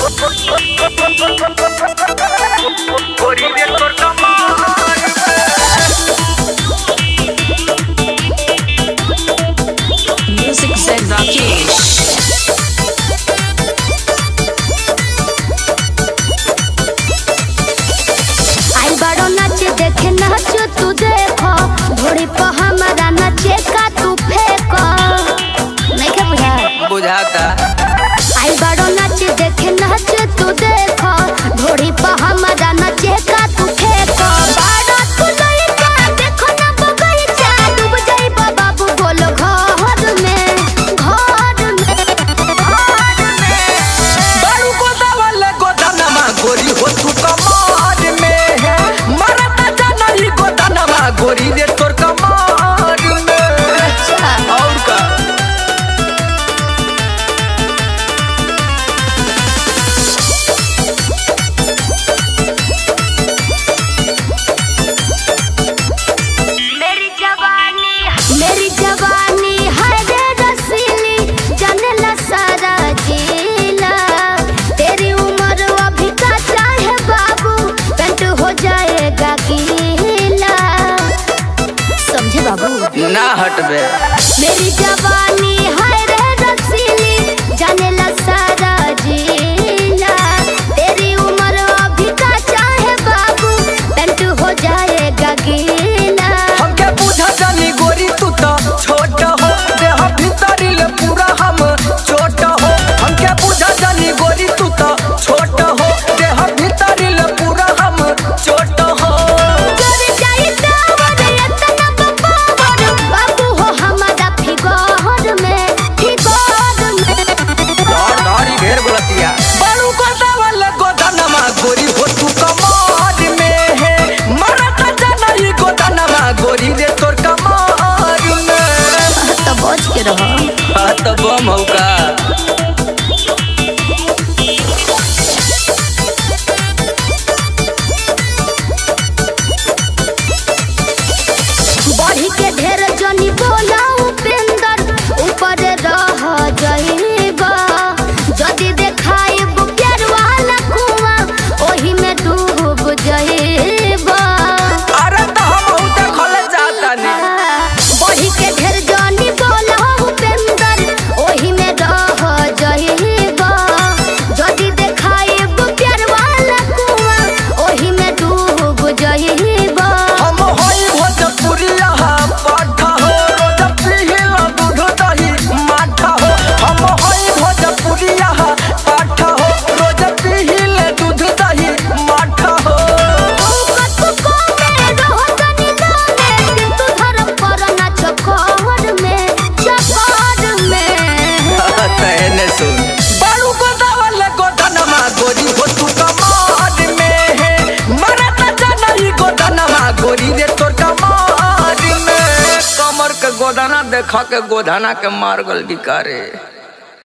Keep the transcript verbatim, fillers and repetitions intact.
Music said Rakesh. आई बड़ो नाच देखे नाच तू देखो घोड़ी पर हमारा नाचे का तू फेंको नहीं के बुझा बुझाता। आई बड़ो नाच देखे नाच तू देखो घोड़ी पर हमारा नाचे का तू फेंको बड़ा तू लइका देखो ना बगीचा डूब जाई बाबू बोलो घर में घर में घर में बारू गोदा वाले गोदानमा गोरी हो तू कमार में है मरता जाना ही गोदानमा गोरी रे तोर कमार में। अच्छा और का मेरी जवानी मेरी जवानी है रे रसीली जनला सारा जिला तेरी उम्र अभी कच्चा है बाबू पेंट हो जाएगा गीला समझे बाबू ना हटबे। मेरी जवानी है रे रसीली जनला सारा जिला तेरी उम्र अभी कच्चा है बाबू पेंट हो जाएगा गीला हमके बुझा जानी गोरी तू तो छोट हो देह भीतरी ले पूरा हम छोट हो हमके बुझा जानी गोरी तू तो छोट हो देह भीतरी ले पूरा हम छोट हो। कर जाई दावर इतना बपावर बाबू हो हमारा फिगर में फिगर में और दाढ़ी ढेर बोलतिया बालू गोदा वाले गोदानमा गोरी हो तू कमार में है मरता जाना ही गोदानमा गोरी रे तोर कमार में। तो बच के रहो हाँ तो बम होगा। बढ़ी के ढेर जनी बोला उपेंदर ऊपर रह जाइबा जदी देखाइब प्यार वाला कुआं ओही में डूब जाइबा अरे तो हम उ देखल जाता नहीं बढ़ी के ढेर जनी बोला उपेंदर ओही में रह जाइबा जदी देखाइब प्यार वाला कुआं ओही में डूब जाइबा हम होई भोजपुरिया पाठा हो रोज पिहिला दूध दही माठा हो हम होई भोजपुरिया पाठा हो रोज पिहिले दूध दही माठा हो। तहने सुन बालू गोदा वाले गोदानमा गोरी हो तू कमार में है मरता जाना ही गोदानमा गोरी रे तोर कमार में। कमर के गोदाना देखा के गोदाना के मार गल बिकारे।